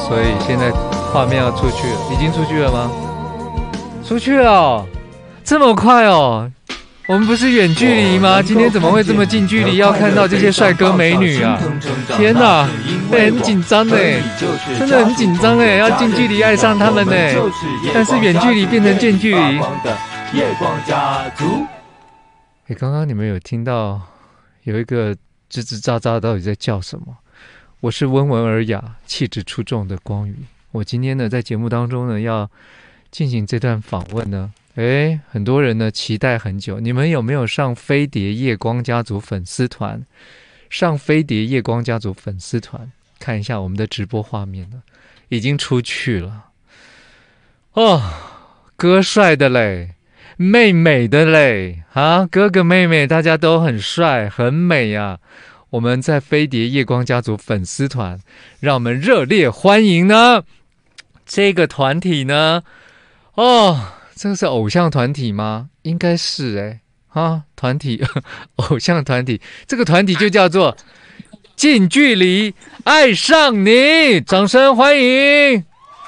所以现在画面要出去了，已经出去了吗？出去了哦，这么快哦！我们不是远距离吗？今天怎么会这么近距离？要看到这些帅哥美女啊！天哪，很紧张哎，真的很紧张哎，要近距离爱上他们哎，但是远距离变成近距离。夜光家族。刚刚你们有听到有一个吱吱喳喳到底在叫什么？我是温文尔雅、气质出众的光宇。我今天呢，在节目当中呢，要进行这段访问呢。很多人呢期待很久。你们有没有上飞碟夜光家族粉丝团？上飞碟夜光家族粉丝团看一下我们的直播画面呢，已经出去了。哦，哥帅的嘞！妹美的嘞啊，哥哥妹妹大家都很帅很美啊！我们在飞碟夜光家族粉丝团，让我们热烈欢迎呢这个团体呢。这个是偶像团体吗？应该是团体偶像团体，这个团体就叫做近距离爱上你，掌声欢迎！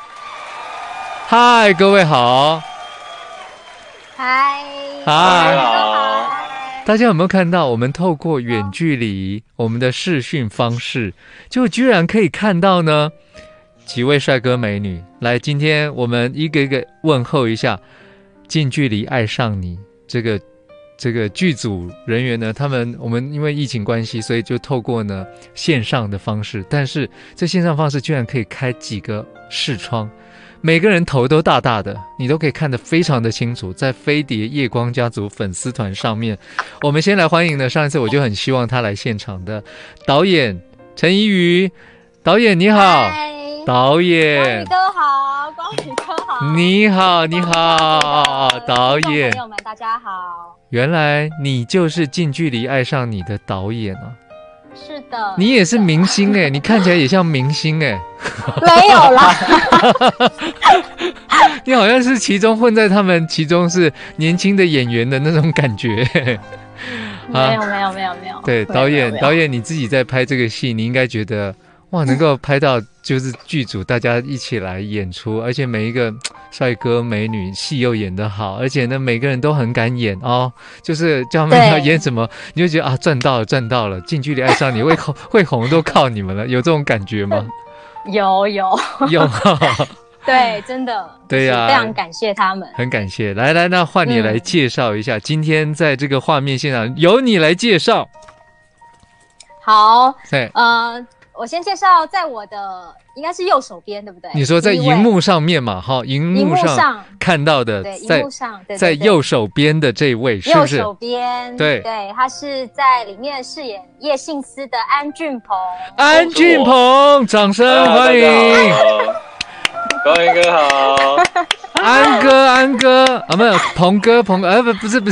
嗨，各位好。 嗨， 大家有没有看到我们透过远距离我们的视讯方式，就居然可以看到呢几位帅哥美女？来，今天我们一个一个问候一下近距离爱上你这个剧组人员呢，我们因为疫情关系，所以就透过呢线上的方式，但是这线上方式居然可以开几个视窗，每个人头都大大的，你都可以看得非常的清楚。在飞碟夜光家族粉丝团上面，我们先来欢迎呢，上一次我就很希望他来现场的导演陈怡瑜导演，你好。导演， 光宇哥好，光宇哥好， 你好，你好，导演， 朋友们大家好。 原来你就是近距离爱上你的导演啊！ 是的， 你也是明星你看起来也像明星没有啦， 你好像是混在他们其中是年轻的演员的那种感觉。 没有。 对，导演你自己在拍这个戏，你应该觉得哇，能够拍到就是剧组大家一起来演出，而且每一个帅哥美女戏又演得好，而且呢每个人都很敢演就是叫他们要演什么，你就觉得赚到了，近距离爱上你会红都靠你们了，有这种感觉吗？ 有对，真的， 对呀， 非常感谢他们， 很感谢。来，那换你来介绍一下，今天在这个画面现场由你来介绍。 好，我先介绍，在我的应该是右手边，对不对？ 你说在荧幕上面嘛，荧幕上看到的， 对，荧幕上，对， 在右手边的这位是不是？ 右手边， 对， 他是在里面饰演叶信思的安俊鹏。 安俊鹏，掌声欢迎！ 光宇哥好， 安哥没有鹏哥，不是，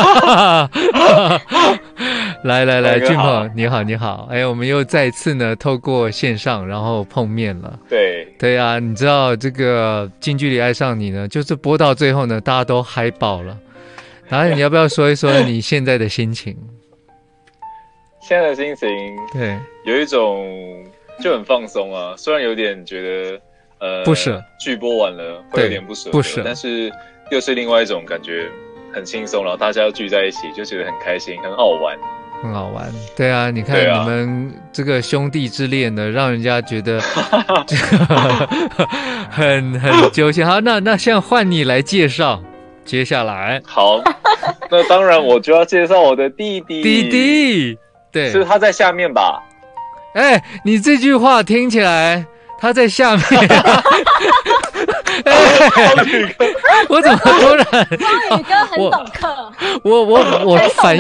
来，俊鹏你好，我们又再次呢透过线上然后碰面了。对啊，你知道这个近距离爱上你呢，就是播到最后呢，大家都嗨爆了。然后你要不要说一说你现在的心情？ 现在的心情， 对， 有一种就很放松啊，虽然有点觉得。 不舍， 剧播完了会有点不舍，但是又是另外一种感觉，很轻松，然后大家又聚在一起，就觉得很开心，很好玩。 对啊，你看你们这个兄弟之恋呢，让人家觉得很揪心。好，那现在换你来介绍，接下来好，那当然我就要介绍我的弟弟， 对， 是他在下面吧？ 你这句话听起来。他在下面，我怎么突然？ 光宇哥很懂课， 我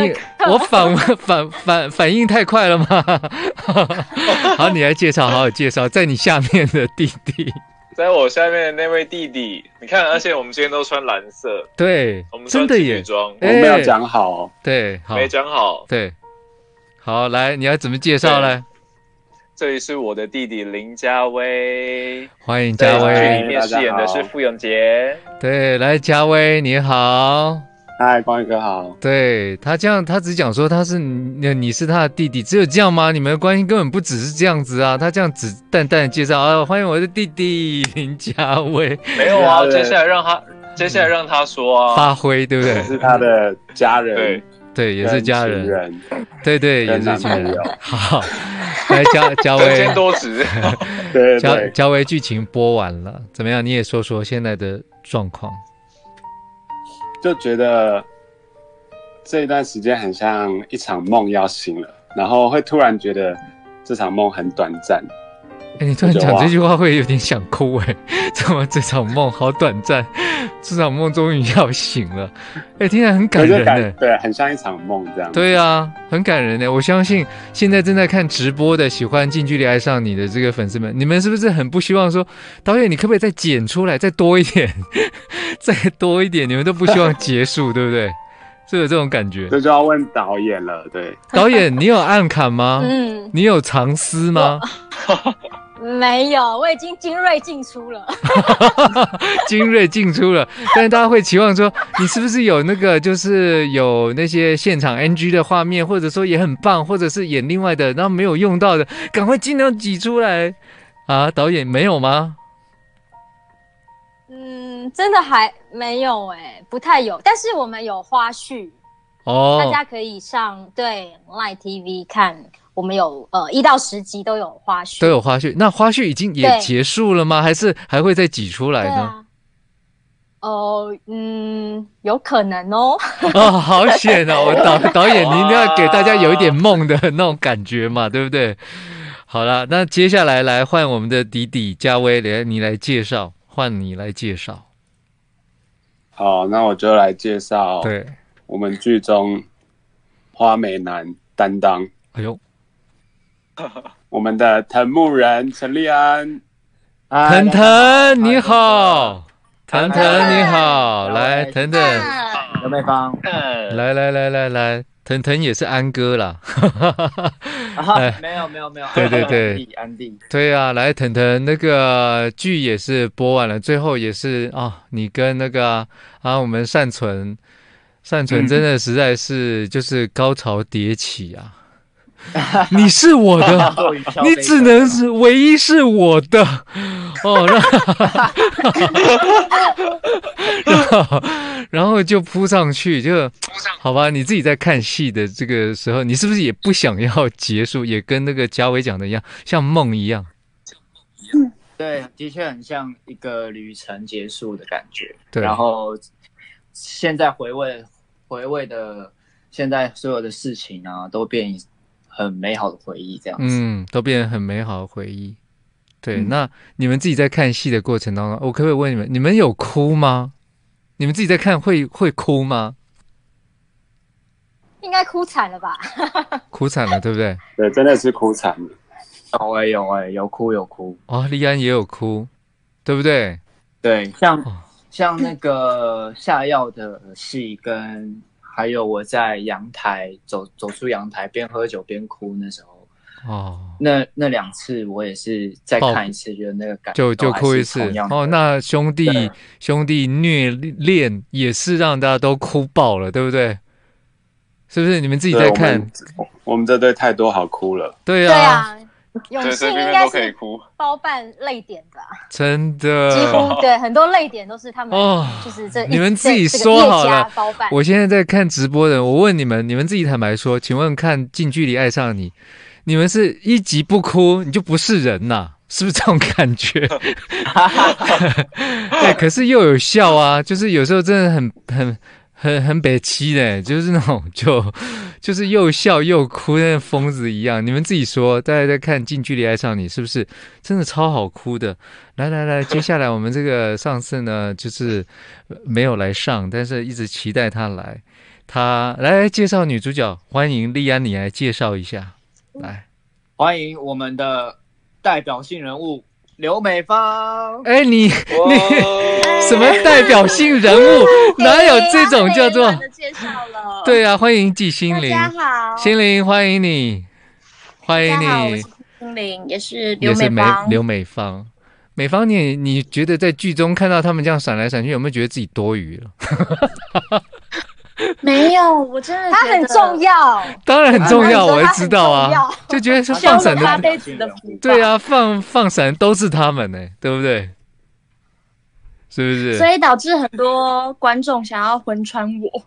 反应太快了吗？好，你来好好介绍，在你下面的弟弟， 在我下面的那位弟弟，你看，而且我们今天都穿蓝色， 对， 我们穿情侣装， 我们要讲好， 对，好， 没讲好， 对，好，来，你要怎么介绍呢？ 这里是我的弟弟林嘉威， 欢迎嘉威。 在剧里面饰演的是傅永杰。 对，来嘉威你好。 嗨，光宇哥好。 对他这样，他只讲说你是他的弟弟，只有这样吗？你们的关系根本不只是这样子啊！他这样只淡淡的介绍啊，欢迎我的弟弟林家威。 没有啊，接下来让他说啊， 发挥对不对？ 是他的家人， 对，也是家人，对，也是家人。好，来家威， 身兼多职。 对， 家威剧情播完了，怎么样？你也说说现在的状况。 就觉得这一段时间很像一场梦要醒了，然后会突然觉得这场梦很短暂。 你突然讲这句话会有点想哭怎么这场梦好短暂？这场梦终于要醒了，听起来很感人对，很像一场梦这样。 对啊，很感人我相信现在正在看直播的喜欢近距离爱上你的这个粉丝们，你们是不是很不希望说导演你可不可以再剪出来再多一点再多一点，你们都不希望结束对不对？是有这种感觉。 这就要问导演了。对， 导演你有暗砍吗？你有藏私吗？ 没有，我已经精锐进出了精锐进出了，但是大家会期望说你是不是有那个就是有那些现场 NG 的画面，或者说也很棒，或者是演另外的然后没有用到的赶快尽量挤出来啊。导演没有吗？ 真的还没有不太有，但是我们有花絮大家可以上Line TV 看，我们有1到10集都有花絮， 那花絮已经也结束了吗？还是还会再挤出来呢？ 有可能哦。 好险哦！导演，你一定要给大家有一点梦的那种感觉嘛，对不对？好了，那接下来来换我们的弟弟家威，你来介绍，换你来介绍。 好，那我就来介绍。 对， 我们剧中花美男担当。 哎呦， 我们的藤木人陈立安。 腾腾你好，腾腾你好，来腾腾， 刘美芳， 来，腾腾也是安哥啦。 没有， 对， 安迪， 对啊，来腾腾，那个剧也是播完了，最后也是你跟那个我们善存真的实在是就是高潮迭起啊。你是我的，你只能是唯一是我的然后就扑上去，就好吧。你自己在看戏的这个时候，你是不是也不想要结束，也跟那个家威讲的一样，像梦一样？ 对，的确很像一个旅程结束的感觉。 对， 然后现在回味的，现在所有的事情啊，都变很美好的回忆，这样子。 都变成很美好的回忆。对，那你们自己在看戏的过程当中，我可不可以问你们有哭吗？你们自己在看会哭吗？ 应该哭惨了吧？ 哭惨了，对不对？ 对，真的是哭惨了。 有哭。 立安也有哭，对不对？ 对，像那个下药的戏跟。还有我在阳台走出阳台边喝酒边哭那时候那2次我也是再看一次，觉得那个感就哭一次那兄弟虐恋也是让大家都哭爆了，对不对？是不是你们自己在看？ 我们这队太多好哭了。 对啊， 永信应该是包办泪点吧， 真的几乎对很多泪点都是他们就是你们自己说好了。我现在在看直播的，我问你们自己坦白说，请问看近距离爱上你，你们是一集不哭你就不是人呐？是不是这种感觉？对，可是又有笑啊，就是有时候真的很北七的，就是那种就是又笑又哭，像疯子一样。你们自己说，大家在看《近距离爱上你》，是不是真的超好哭的？来，接下来我们这个上次呢，就是没有来上，但是一直期待他来。他来介绍女主角，欢迎立安，你来介绍一下。来， 欢迎我们的代表性人物。刘美芳， 你什么代表性人物？哪有这种叫做？对啊，欢迎季心凌， 大家好， 心凌欢迎你，欢迎你。 大家好，我是心凌，也是刘美芳。 刘美芳，美芳，你觉得在剧中看到他们这样闪来闪去，有没有觉得自己多余了？ 没有，我真的他很重要， 当然很重要，我也知道啊，就觉得说放闪 8辈子的福报， 对啊，放闪都是他们呢，对不对？是不是？ 所以导致很多观众想要魂穿我。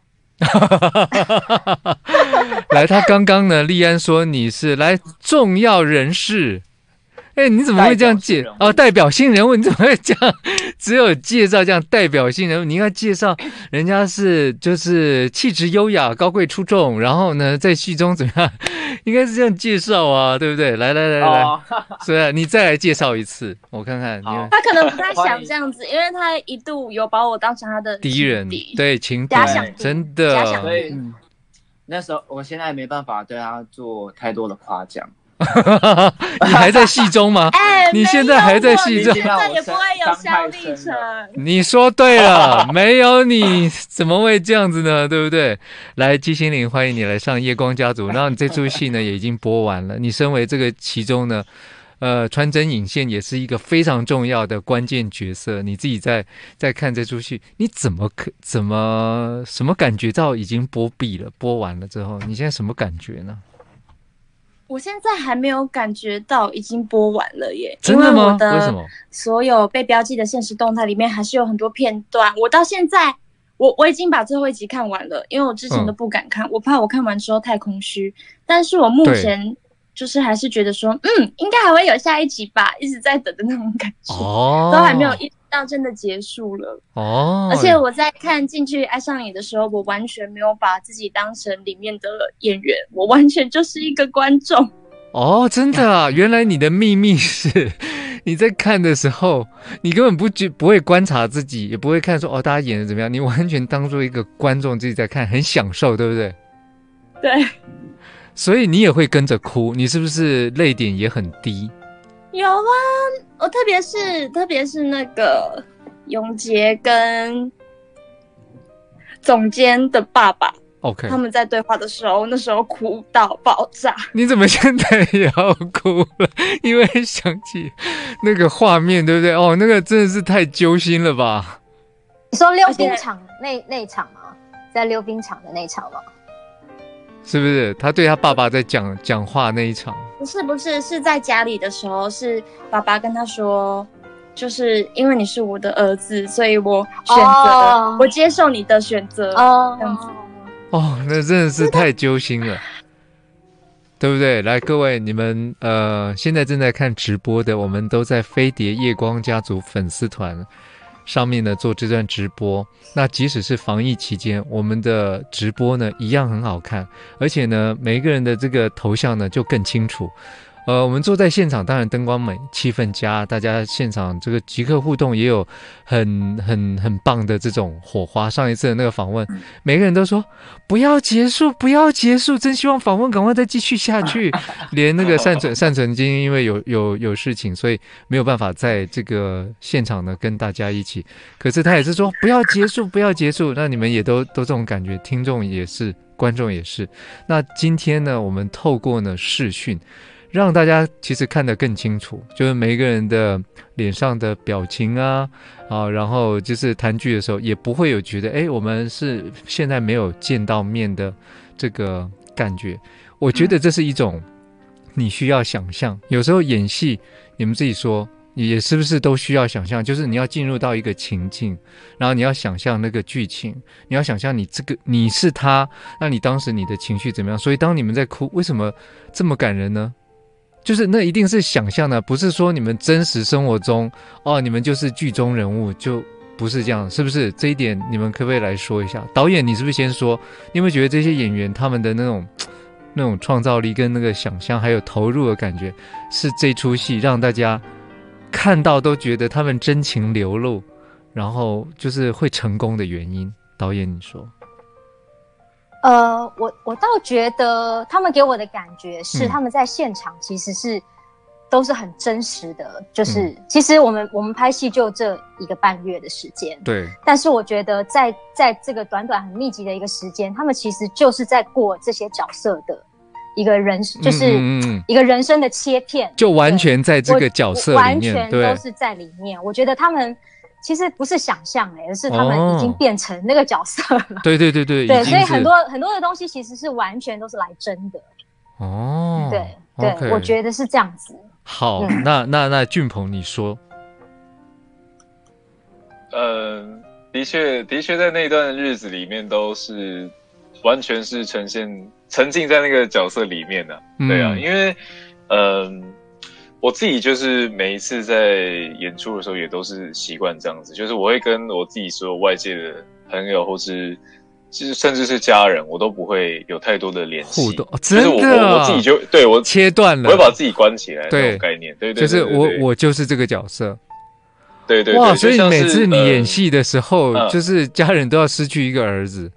来，他刚刚呢，立安说你是来重要人士。你怎么会这样代表性人物？你怎么会这样？只有介绍这样代表性人物，你应该介绍人家是就是气质优雅、高贵出众，然后呢，在戏中怎么样？应该是这样介绍啊，对不对？来，所以你再来介绍一次，我看看。 他可能不太想这样子，因为他一度有把我当成他的敌人，对，情敌，真的。 所以那时候，我现在没办法对他做太多的夸奖。 你还在戏中吗？你现在还在戏中， 现在也不会有肖立成。 你说对了，没有你怎么会这样子呢？对不对？来，姬心凌，欢迎你来上《夜光家族》。然后你这出戏呢也已经播完了，你身为这个其中呢，穿针引线也是一个非常重要的关键角色。你自己在看这出戏，你什么感觉到已经播完了之后，你现在什么感觉呢？ 我现在还没有感觉到已经播完了耶， 真的吗？ 因为我的所有被标记的现实动态里面还是有很多片段。我到现在，我已经把最后一集看完了，因为我之前都不敢看，我怕我看完之后太空虚。但是我目前就是还是觉得说，应该还会有下一集吧，一直在等的那种感觉，都还没有一直到真的结束了。而且我在看《进去爱上你》的时候，我完全没有把自己当成里面的演员，我完全就是一个观众。 真的啊！原来你的秘密是你在看的时候，你根本不会观察自己，也不会看说大家演的怎么样，你完全当做一个观众自己在看，很享受，对不对？ 对。 所以你也会跟着哭，你是不是泪点也很低？ 有啊，我特别是那个永杰跟总监的爸爸 ，OK， 他们在对话的时候，那时候哭到爆炸。 你怎么现在也要哭了？因为想起那个画面，对不对？那个真的是太揪心了吧？ 你说溜冰场那一场吗？在溜冰场的那一场吗？ 是不是他对他爸爸在讲话那一场？ 不是，是在家里的时候，是爸爸跟他说，就是因为你是我的儿子，所以我选择我接受你的选择。这样子。 那真的是太揪心了，对不对？来，各位，你们现在正在看直播的，我们都在飞碟夜光家族粉丝团上面呢做这段直播。那即使是防疫期间，我们的直播呢一样很好看，而且呢每一个人的这个头像呢就更清楚。我们坐在现场，当然灯光美，气氛佳，大家现场这个即刻互动也有很棒的这种火花。上一次的那个访问，每个人都说不要结束，不要结束，真希望访问赶快再继续下去。连那个善存今天因为有事情，所以没有办法在这个现场呢跟大家一起。可是他也是说不要结束，不要结束。那你们也都这种感觉，听众也是，观众也是。那今天呢，我们透过呢视讯，让大家其实看得更清楚，就是每一个人的脸上的表情啊，然后就是谈剧的时候也不会有觉得我们是现在没有见到面的这个感觉。我觉得这是一种你需要想象，有时候演戏你们自己说也是不是都需要想象，就是你要进入到一个情境，然后你要想象那个剧情，你要想象你是他，那你当时你的情绪怎么样。所以当你们在哭，为什么这么感人呢？就是那一定是想象的，不是说你们真实生活中你们就是剧中人物，就不是这样，是不是？这一点你们可不可以来说一下？导演，你是不是先说？你有没有觉得这些演员他们的那种创造力跟那个想象还有投入的感觉，是这出戏让大家看到都觉得他们真情流露，然后就是会成功的原因？导演，你说。 我倒觉得他们给我的感觉是他们在现场其实都是很真实的，就是其实我们拍戏就这1个半月的时间， 对。 但是我觉得在这个短很密集的一个时间，他们其实就是在过这些角色的一个人，就是一个人生的切片， 就完全在这个角色里面， 完全都是在里面。我觉得他们其实不是想象而是他们已经变成那个角色了。 对， 所以很多的东西其实是完全都是来真的。对，我觉得是这样子。 好，那俊鹏你说。 的确在那段日子里面都是完全是沉浸在那个角色里面的。对啊，因为我自己就是每一次在演出的时候也都是习惯这样子，就是我会跟我自己所有外界的朋友或是甚至是家人，我都不会有太多的联系互动。 真的， 就是我自己就对我切断了， 我会把自己关起来那种概念。对， 就是我就是这个角色。 对， 哇！所以每次你演戏的时候，就是家人都要失去一个儿子，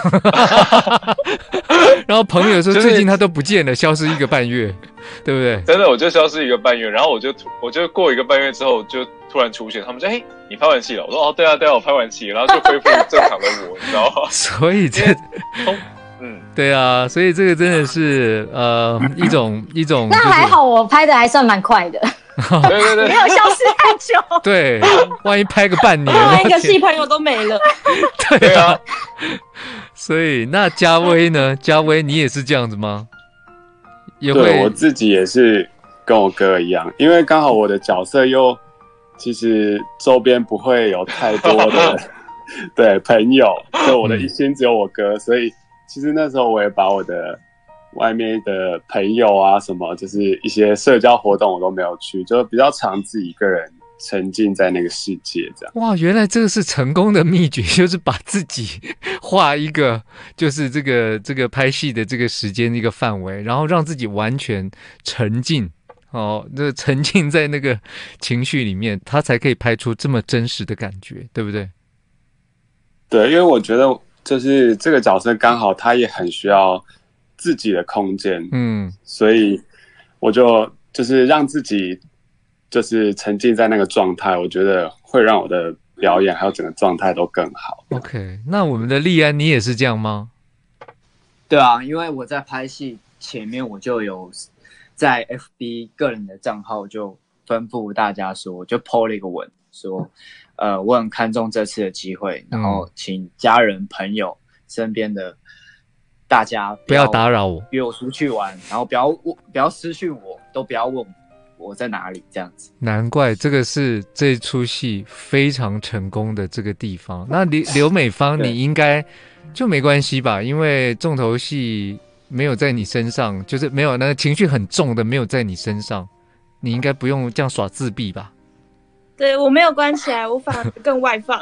然后朋友说最近他都不见了，消失1个半月，对不对？ 真的，我就消失1个半月，然后我就过1个半月之后就突然出现，他们说：“你拍完戏了？”我说：“哦，对啊，我拍完戏了。”然后就恢复正常的我，你知道吗？ 所以对啊，所以这个真的是一种。 那还好，我拍的还算蛮快的。 对， 没有消失太久。 对，万一拍个半年， 拍完一个戏朋友都没了。 对啊。所以那嘉威呢？嘉威，你也是这样子吗？ 对，我自己也是跟我哥一样，因为刚好我的角色又其实周边不会有太多的对朋友，就我的一心只有我哥，所以其实那时候我也把我的外面的朋友啊什么，就是一些社交活动我都没有去，就比较常自己一个人沉浸在那个世界这样。 哇，原来这个是成功的秘诀，就是把自己画一个就是这个拍戏的这个时间一个范围，然后让自己完全沉浸沉浸在那个情绪里面，他才可以拍出这么真实的感觉，对不对？ 对，因为我觉得就是这个角色刚好他也很需要自己的空间，所以我就是让自己就是沉浸在那个状态，我觉得会让我的表演还有整个状态都更好。 OK， 那我们的立安，你也是这样吗？ 对啊，因为我在拍戏前面我就有在 FB 个人的账号就吩咐大家说，我就 po 了一个文说，我很看重这次的机会，然后请家人、朋友、身边的大家不要打扰我， 约我出去玩，然后不要私讯我，都不要问我在哪里，这样子。 难怪这个是这出戏非常成功的这个地方。那刘美芳，你应该就没关系吧？因为重头戏没有在你身上，就是没有那个情绪很重的没有在你身上，你应该不用这样耍自闭吧？ 对，我没有关起来，我反而更外放。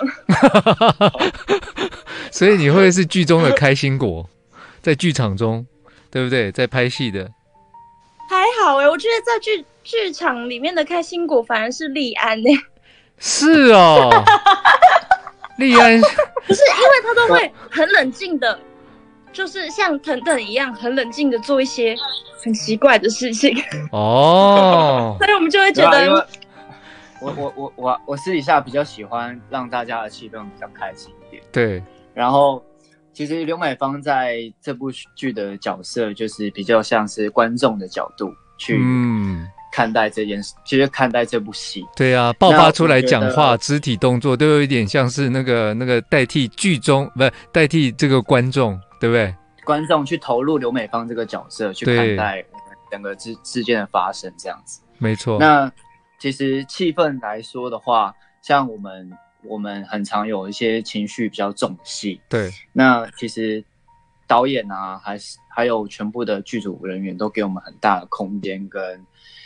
所以你会是剧中的开心果，在剧场中，对不对？在拍戏的还好我觉得在剧场里面的开心果反而是立安是哦，立安不是因为他都会很冷静的，就是像腾腾一样很冷静的做一些很奇怪的事情所以我们就会觉得。 我私底下比较喜欢让大家的气氛比较开心一点。 对， 然后其实刘美芳在这部剧的角色就是比较像是观众的角度去看待这件事，就是看待这部戏。 对啊，爆发出来讲话、肢体动作都有一点像是那个代替剧中不代替这个观众，对不对？ 观众去投入刘美芳这个角色去看待整个事件的发生，这样子。 没错。那其实气氛来说的话，像我们很常有一些情绪比较重的戏， 对。 那其实导演啊，还有全部的剧组人员都给我们很大的空间跟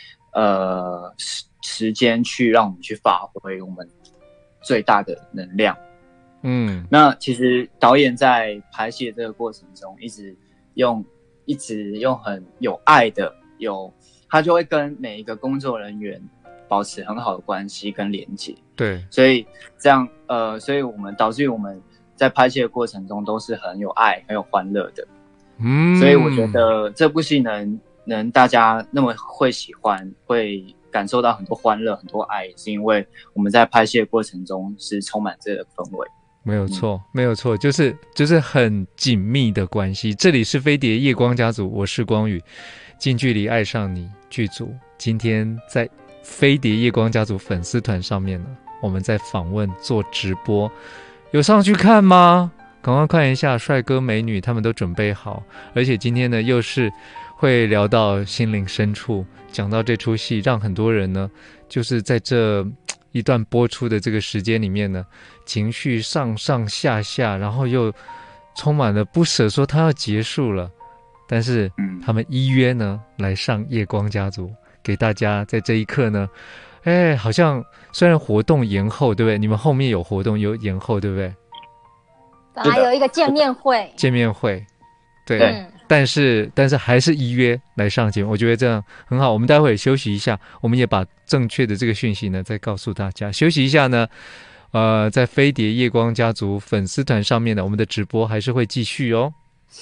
时间去让我们去发挥我们最大的能量。那其实导演在拍戏的这个过程中，一直用很有爱的他就会跟每一个工作人员保持很好的关系跟连结。 对， 所以这样所以我们导致于我们在拍戏的过程中都是很有爱很有欢乐的。所以我觉得这部戏能大家那么会喜欢，会感受到很多欢乐很多爱，也是因为我们在拍戏的过程中是充满这个氛围。 没有错，没有错，就是很紧密的关系。这里是飞碟夜光家族，我是光宇，近距离爱上你剧组今天在飞碟夜光家族粉丝团上面呢， 我们在访问做直播，有上去看吗？赶快看一下，帅哥美女他们都准备好，而且今天呢又是会聊到心灵深处，讲到这出戏，让很多人呢就是在这一段播出的这个时间里面呢，情绪上上下下，然后又充满了不舍，说他要结束了，但是他们依约呢来上夜光家族，给大家在这一刻呢，好像虽然活动延后，对不对？你们后面有活动有延后，对不对？ 本来有一个见面会， 对，但是还是依约来上节目，我觉得这样很好。我们待会休息一下，我们也把正确的这个讯息呢再告诉大家。休息一下呢，在飞碟夜光家族粉丝团上面呢，我们的直播还是会继续哦。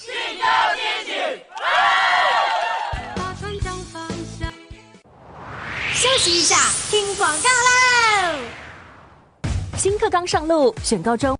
休息一下，听广告喽！新课纲上路，选高中。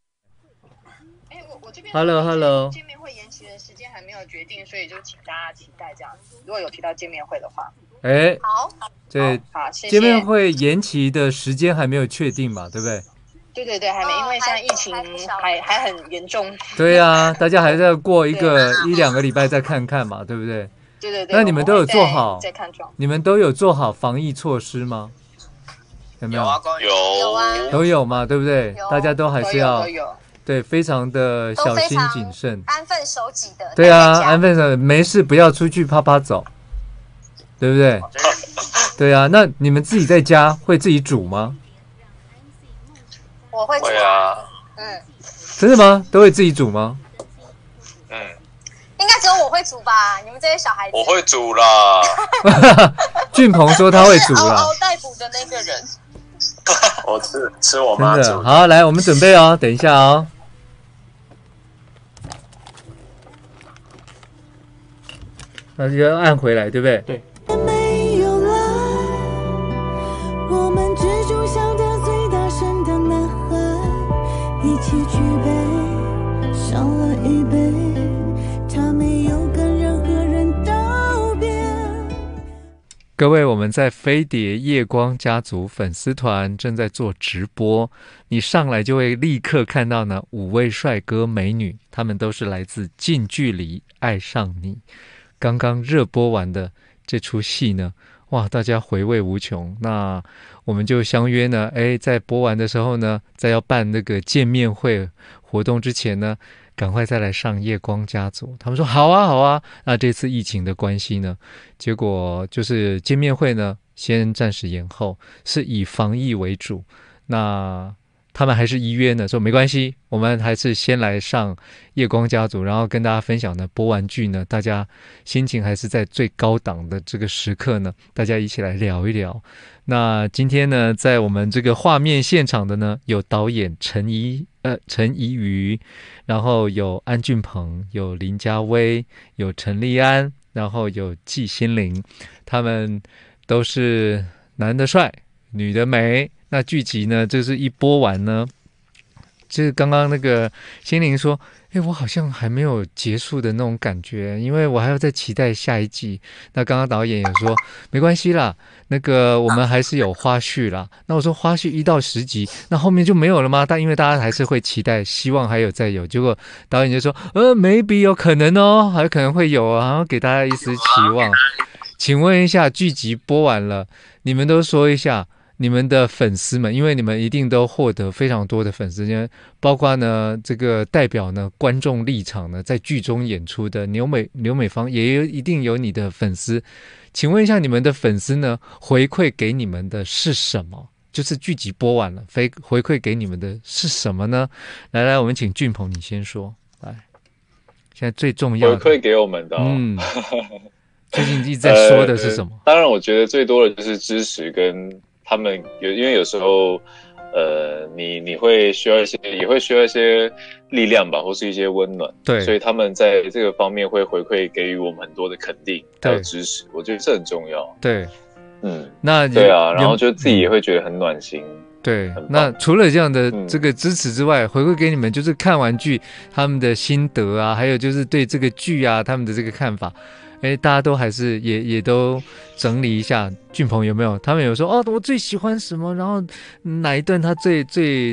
我这边 Hello， 见面会延期的时间还没有决定，所以就请大家期待这样子。如果有提到见面会的话， 好， 对， 好，谢谢。 见面会延期的时间还没有确定嘛，对不对？ 对，还没，因为现在疫情还很严重。 对啊，大家还在过一两个礼拜再看看嘛，对不对？ 对。 那你们都有做好？ 在看状。 你们都有做好防疫措施吗？有没有？ 有啊， 都有嘛，对不对？大家都还是要。 都有对，非常的小心谨慎， 安分守己的。 对啊，安分守己，没事不要出去趴趴走，对不对？对啊，那你们自己在家会自己煮吗？ 我会煮啊。 真的吗？都会自己煮吗？ 应该只有我会煮吧？你们这些小孩子。 我会煮啦。 俊鹏说他会煮啦。 嗷待哺的那个人。 我吃我妈煮的。 好，来，我们准备哦，等一下哦。那就要按回来，对不对？ 对。没有了，我们之中笑得最大声的呐喊，一起举杯，少了一杯，他没有跟任何人道别。 各位，我们在飞碟夜光家族粉丝团正在做直播，你上来就会立刻看到呢5位帅哥美女，他们都是来自近距离爱上你。刚刚热播完的这出戏呢，哇，大家回味无穷。那我们就相约呢，在播完的时候呢，在要办那个见面会活动之前呢，赶快再来上夜光家族。他们说好啊。那这次疫情的关系呢，结果就是见面会呢先暂时延后，是以防疫为主。那他们还是依约呢，说没关系，我们还是先来上夜光家族，然后跟大家分享呢，播完剧呢，大家心情还是在最高档的这个时刻呢，大家一起来聊一聊。那今天呢，在我们这个画面现场的呢，有导演陈怡瑜，然后有安俊鹏，有林家威，有陈立安，然后有季心凌，他们都是男的帅，女的美。那剧集呢，就是一播完呢，就是刚刚那个心凌说，我好像还没有结束的那种感觉，因为我还要再期待下一季。那刚刚导演也说没关系啦，那个我们还是有花絮啦。那我说花絮1到10集，那后面就没有了吗？但因为大家还是会期待，希望还有再有。结果导演就说maybe 有可能哦，还可能会有啊，然后给大家一丝期望。请问一下，剧集播完了，你们都说一下你们的粉丝们，因为你们一定都获得非常多的粉丝，包括呢这个代表呢观众立场呢在剧中演出的刘美芳也一定有你的粉丝，请问一下你们的粉丝呢回馈给你们的是什么？就是剧集播完了，回馈给你们的是什么呢？来，我们请俊鹏你先说，来，现在最重要的回馈给我们的最近一直在说的是什么？ 当然，我觉得最多的就是支持跟他们因为有时候，你会需要也会需要一些力量吧，或是一些温暖。 对， 所以他们在这个方面会回馈给予我们很多的肯定，还有支持。我觉得这很重要。 对， 那对啊，然后就自己也会觉得很暖心。 对，那除了这样的这个支持之外，回馈给你们就是看完剧他们的心得啊，还有就是对这个剧啊他们的这个看法。 大家都还是也都整理一下，俊鹏有没有？他们有说我最喜欢什么，然后哪一段他最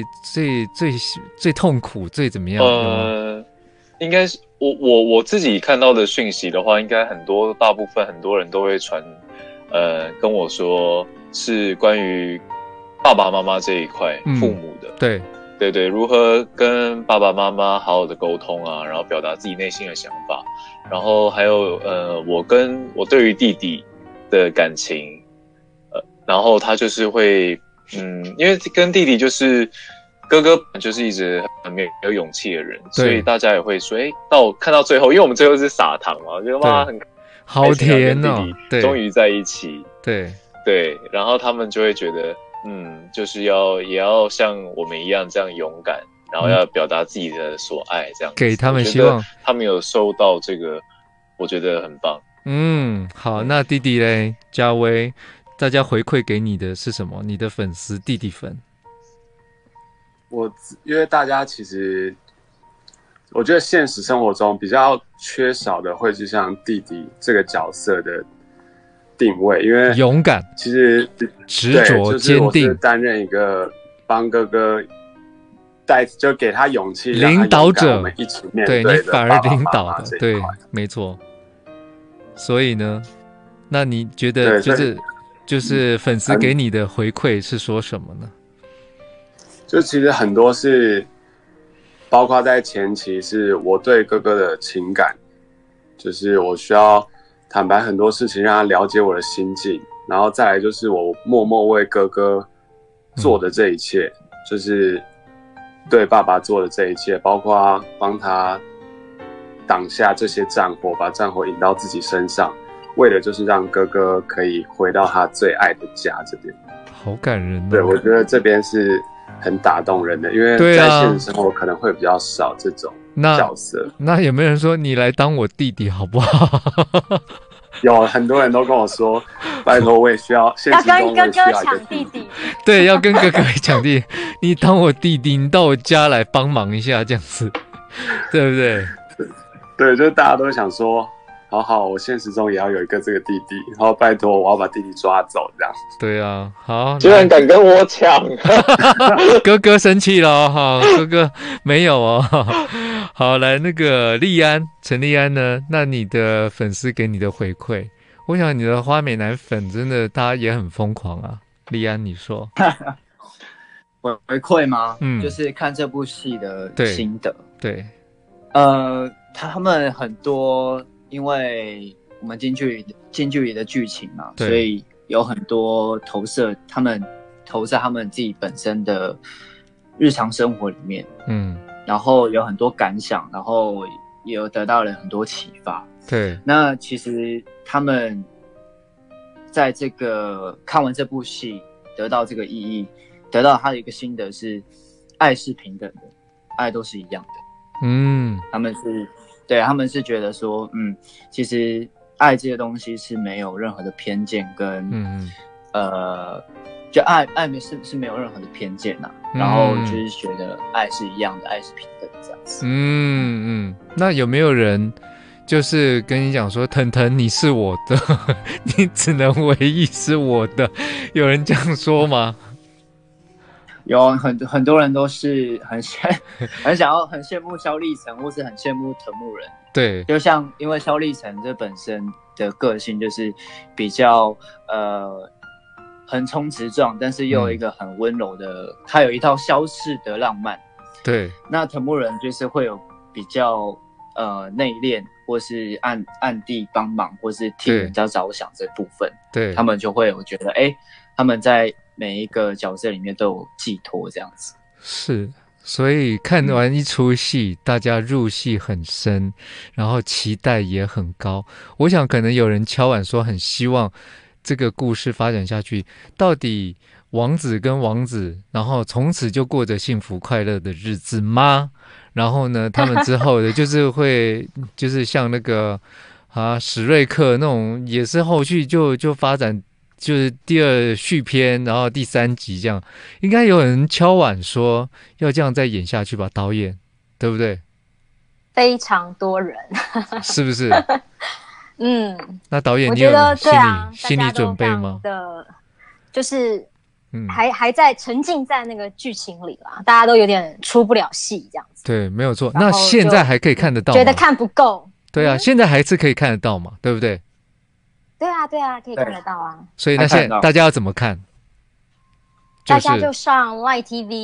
痛苦，最怎么样？ 应该是我自己看到的讯息的话，应该大部分很多人都会传，跟我说是关于爸爸妈妈这一块，父母的，对，如何跟爸爸妈妈好好的沟通啊，然后表达自己内心的想法，然后还有我对于弟弟的感情，然后他就是会因为跟弟弟就是哥哥就是一直很没有勇气的人，所以大家也会说看到最后，因为我们最后是撒糖嘛，觉得哇很好甜哦， 对，终于在一起，对，然后他们就会觉得就是也要像我们一样这样勇敢，然后要表达自己的所爱，这样给他们希望， 他们有收到这个，我觉得很棒。 好，那弟弟嘞，嘉威，大家回馈给你的是什么？你的粉丝弟弟粉？ 因为大家其实，我觉得现实生活中比较缺少的会是像弟弟这个角色的定位，因为勇敢， 其实执着、坚定， 就是我是担任一个帮哥哥就给他勇气， 领导者， 我们一起面对的， 对，你反而领导的，对，没错。所以呢，那你觉得就是粉丝给你的回馈是说什么呢？ 就其实很多是，包括在前期是我对哥哥的情感，就是我需要坦白很多事情，让他了解我的心境，然后再来就是我默默为哥哥做的这一切，就是对爸爸做的这一切，包括帮他挡下这些战火，把战火引到自己身上，为的就是让哥哥可以回到他最爱的家这边。 好感人哦！ 对，我觉得这边是很打动人的，因为在现实生活可能会比较少这种角色。 那有没有人说你来当我弟弟好不好？ 有很多人都跟我说，拜托我也需要，现实中我也需要一个弟弟。 对，要跟哥哥抢弟弟。你当我弟弟，你到我家来帮忙一下，这样子，对不对？ 对，就是大家都想说，好，我现实中也要有一个这个弟弟，然后拜托我要把弟弟抓走，这样。 对啊，好， 居然敢跟我抢， 哥哥生气了哈，哥哥没有哦。好，来那个陈立安呢？那你的粉丝给你的回馈，我想你的花美男粉真的大家也很疯狂啊。立安，你说回馈吗？就是看这部戏的心得。 对。 他们很多，因为我们近距离的剧情嘛，所以有很多投射，他们投在他们自己本身的日常生活里面，然后有很多感想，然后也有得到了很多启发。 对， 那其实他们在这个看完这部戏，得到这个意义，得到他的一个心得是，爱是平等的，爱都是一样的。他们是觉得说，其实爱这些东西是没有任何的偏见跟，就爱是没有任何的偏见呐，然后就是觉得爱是一样的，爱是平等的这样子。 那有没有人就是跟你讲说，腾腾你是我的，你只能唯一是我的，有人这样说吗？ 有很多人都是很羡慕萧立成，或是很羡慕藤木人。 对， 就像因为萧立成这本身的个性就是比较横冲直撞，但是又有一个很温柔的，他有一套萧氏的浪漫。 对， 那藤木人就是会有比较内敛，或是暗地帮忙，或是替人家着想这部分。 对， 他们就会有觉得，他们在每一个角色里面都有寄托，这样子。 是，所以看完一出戏，大家入戏很深，然后期待也很高。我想可能有人敲碗说，很希望这个故事发展下去，到底王子跟王子，然后从此就过着幸福快乐的日子吗？然后呢，他们之后的就是像那个史瑞克那种，也是后续就发展。就是第二续篇，然后第3集这样，应该有人敲碗说要这样再演下去吧，导演，对不对？ 非常多人， 是不是？ 那导演你有心理准备吗？ 就是还在沉浸在那个剧情里啦，大家都有点出不了戏这样子。 对，没有错。那现在还可以看得到吗？ 觉得看不够。 对啊，现在还是可以看得到嘛，对不对？ 对啊，可以看得到啊。 所以那现在大家要怎么看？ 大家就上 Line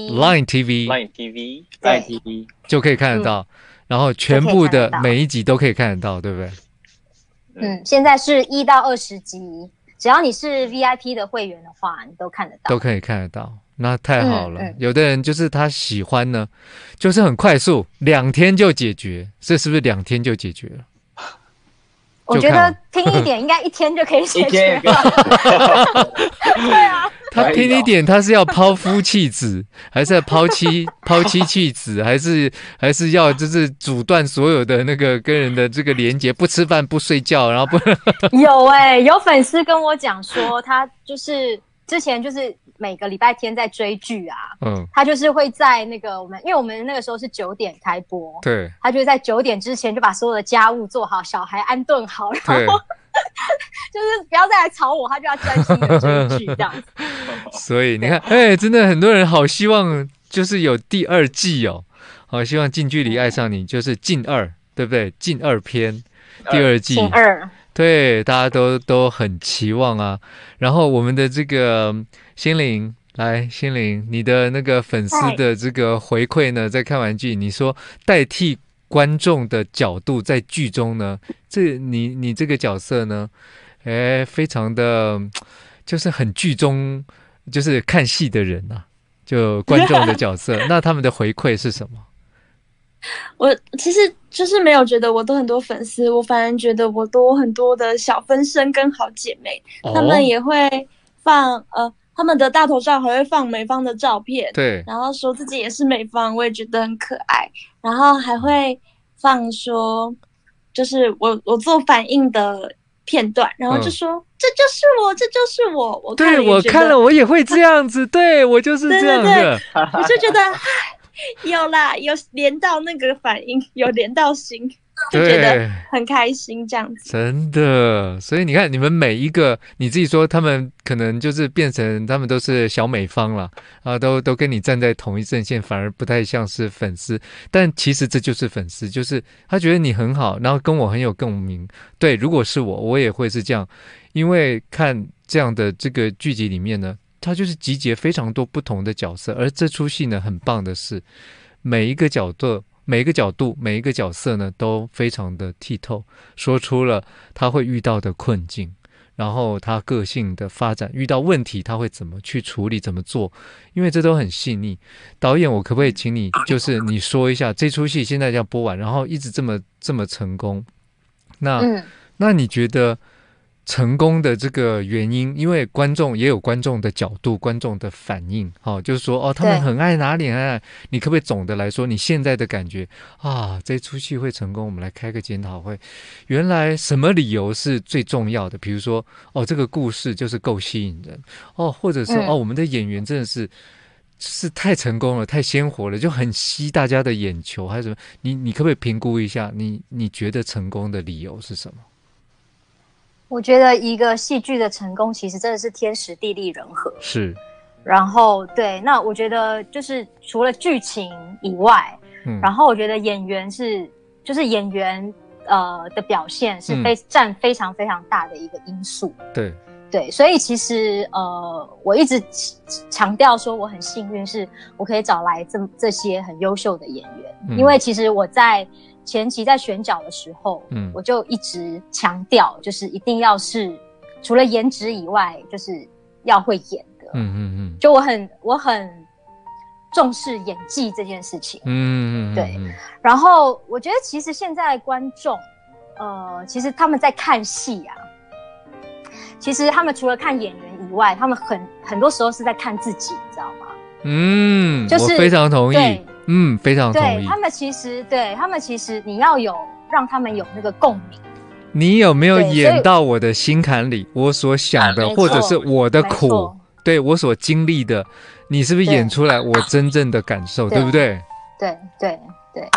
TV 就可以看得到，然后全部的每一集都可以看得到，对不对？ 现在是1到20集，只要你是 VIP 的会员的话，你都看得到， 都可以看得到。那太好了。有的人就是他喜欢呢，就是很快速，2天就解决，这是不是2天就解决了？ 我觉得拼一点应该1天就可以解决了。对啊， 他拼一点，他是要抛夫弃子，还是要抛妻弃子，还是要就是阻断所有的那个跟人的这个连结，不吃饭不睡觉，然后不有粉丝跟我讲说，他就是之前就是每个礼拜天在追剧啊，他就是会在那个因为我们那个时候是9点开播， 对， 他就在9点之前就把所有的家务做好，小孩安顿好，然后就是不要再来吵我，他就要专心的追剧这样子。 所以你看，真的很多人好希望就是有第2季哦，好希望近距离爱上你就是近2，对不对？近2篇第2季。 近2。 对，大家都很期望啊。然后我们的这个心灵，你的那个粉丝的这个回馈呢，在看完剧，你说代替观众的角度在剧中呢，你这个角色呢，非常的就是很剧中就是看戏的人啊，就观众的角色，那他们的回馈是什么？ 我其实就是没有觉得我都很多粉丝，我反而觉得我多很多的小分身跟好姐妹，他们也会放他们的大头照还会放美方的照片， 对， 然后说自己也是美方，我也觉得很可爱，然后还会放说就是我做反应的片段，然后就说这就是我，我看了我也会这样子，对，我就是这样的， 我就觉得有啦，有连到那个反应，有连到心，就觉得很开心这样子。 真的，所以你看，你们每一个，你自己说他们可能就是变成他们都是小美方了啊，都跟你站在同一阵线，反而不太像是粉丝。但其实这就是粉丝，就是他觉得你很好，然后跟我很有共鸣。对，如果是我也会是这样，因为看这样的这个剧集里面呢。它就是集结非常多不同的角色，而这出戏呢，很棒的是，每一个角度、每一个角色呢，都非常的剔透，说出了他会遇到的困境，然后他个性的发展，遇到问题他会怎么去处理、怎么做，因为这都很细腻。导演，我可不可以请你，就是你说一下这出戏现在要播完，然后一直这么成功，那你觉得？成功的这个原因，因为观众也有观众的角度、观众的反应，就是说他们很爱哪里很爱，你可不可以总的来说，你现在的感觉啊，这出戏会成功，我们来开个检讨会，原来什么理由是最重要的？比如说这个故事就是够吸引人或者是我们的演员真的是太成功了，太鲜活了，就很吸大家的眼球，还是什么？你可不可以评估一下，你觉得成功的理由是什么？ 我觉得一个戏剧的成功，其实真的是天时地利人和。 是， 然后对，那我觉得就是除了剧情以外，然后我觉得演员就是演员的表现是占非常非常大的一个因素。对，所以其实我一直强调说我很幸运，是我可以找来这些很优秀的演员，因为其实我在前期在选角的时候，我就一直强调，就是一定要是除了颜值以外，就是要会演的。就我很重视演技这件事情。对。然后我觉得其实现在观众，其实他们在看戏啊，其实他们除了看演员以外，他们很多时候是在看自己，你知道吗？就是我非常同意。非常同意。 对，他们其实你要让他们有那个共鸣。 你有没有演到我的心坎里？我所想的，或者是我的苦，对我所经历的，你是不是演出来我真正的感受，对不对？ 对。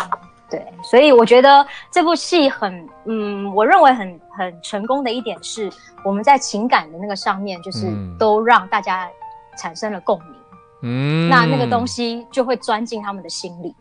对，所以我觉得这部戏我认为很成功的一点是，我们在情感的那个上面，就是都让大家产生了共鸣。那个东西就会钻进他们的心里。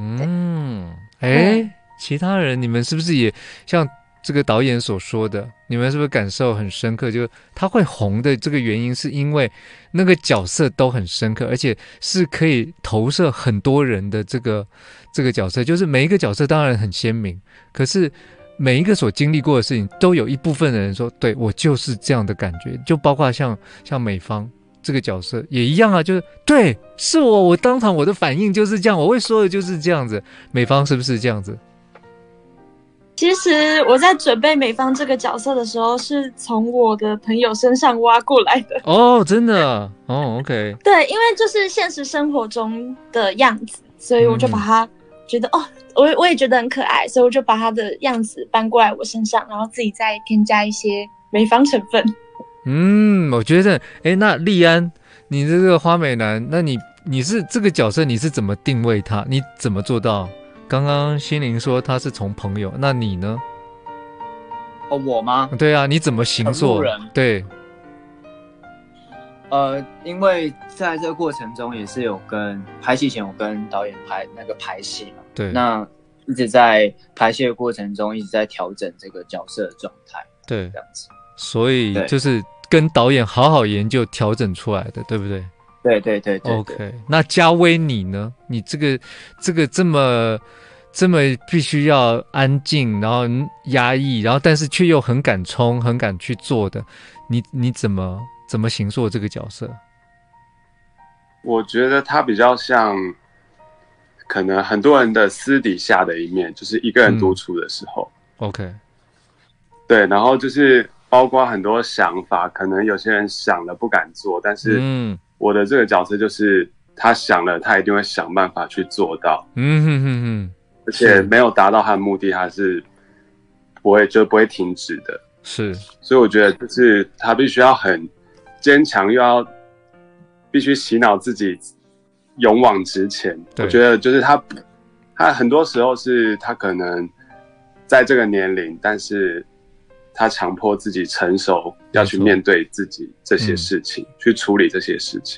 其他人你们是不是也像这个导演所说的，你们是不是感受很深刻？就他会红的这个原因，是因为那个角色都很深刻，而且是可以投射很多人的这个角色。就是每一个角色当然很鲜明，可是每一个所经历过的事情，都有一部分的人说，对，我就是这样的感觉。就包括像美芳这个角色也一样啊，就是对，是我当场我的反应就是这样，我会说的就是这样子。美芳是不是这样子？ 其实我在准备美芳这个角色的时候，是从我的朋友身上挖过来的。 哦，真的哦 ，OK。 对，因为就是现实生活中的样子，所以我就把它觉得我也觉得很可爱，所以我就把它的样子搬过来我身上，然后自己再添加一些美芳成分。 我觉得，那立安，你这个花美男，那你是这个角色，你是怎么定位他？你怎么做到？刚刚心灵说他是从朋友，那你呢？ 我吗？ 对啊，你怎么形塑？对， 因为在这个过程中也是有拍戏前有跟导演排戏嘛， 对， 那一直在排戏的过程中一直在调整这个角色的状态， 对， 这样子， 所以就是跟导演好好研究调整出来的，对不对？ 对 OK， 那嘉威你呢？你这个这么必须要安静，然后压抑，然后但是却又很敢冲、很敢去做的，你怎么形塑这个角色？ 我觉得他比较像可能很多人的私底下的一面，就是一个人独处的时候。 OK， 对，然后就是包括很多想法，可能有些人想了不敢做，但是我的这个角色就是他想了，他一定会想办法去做到。而且没有达到他的目的，他是不会停止的。 是， 所以我觉得就是他必须要很坚强，又要必须洗脑自己勇往直前。我觉得就是他很多时候是他可能在这个年龄，但是他强迫自己成熟，要去面对自己这些事情，去处理这些事情。